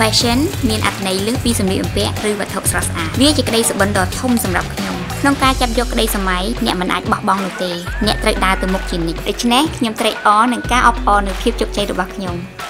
fashion មានអត្ថន័យលើសពីសម្លៀកបំពាក់ឬវត្ថុស្រស់ស្អាតវាជាក្តីសុបិនដ៏ធំសម្រាប់ខ្ញុំក្នុងការចាប់យកក្តីសម័យអ្នកមិនអាចបោះបង់នោះទេអ្នកត្រូវដើរទៅមុខជានិច្ចដូច្នេះខ្ញុំត្រេកអរនឹងការអបអរនៅភាពជោគជ័យរបស់ខ្ញុំ